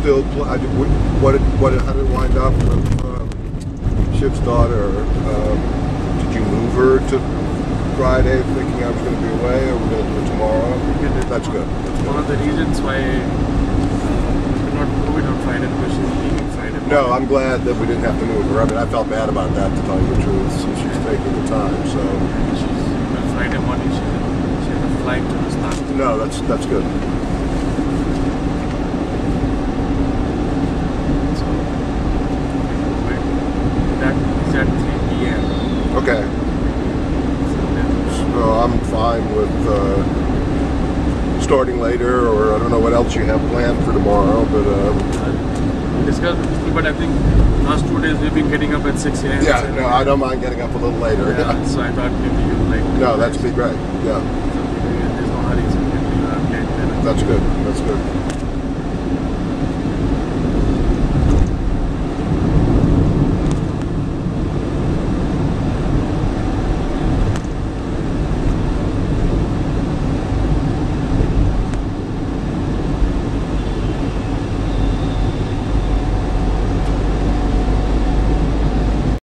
still, how did it wind up with Shiv's daughter? Did you move her to Friday thinking I was going to be away, or we're going to do it tomorrow? That's good. One of the reasons why we could not move it on Friday because she's leaving Friday. No, I'm glad that we didn't have to move her. I mean, I felt bad about that, to tell you the truth, since she's taking the time. So Friday morning she has a flight to the start. No, that's good. So that is at 3 p.m. Okay. So I'm fine with starting later, or I don't know what else you have planned for tomorrow, but discuss with you, but I think last 2 days we've been getting up at 6 a.m. yeah, no, I don't mind getting up a little later. Yeah, so I thought maybe you like. No, that'd be great. Yeah. So there's no hurry, so maybe you are late. That's good. That's good.